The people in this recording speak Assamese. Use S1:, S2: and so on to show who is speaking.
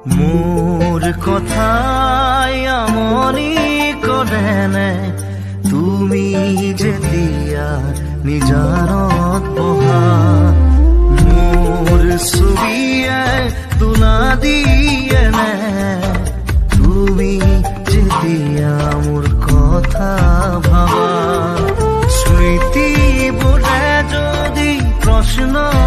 S1: मोर कथाय আমনি কৰেনে তুমি যেতিয়া নিজানত বহা मोर ছবিয়ে তোলা দিয়ে নে তুমি যেতিয়া মোৰ কথা ভাবা স্মৃতিবোৰে যদি প্ৰশ্ন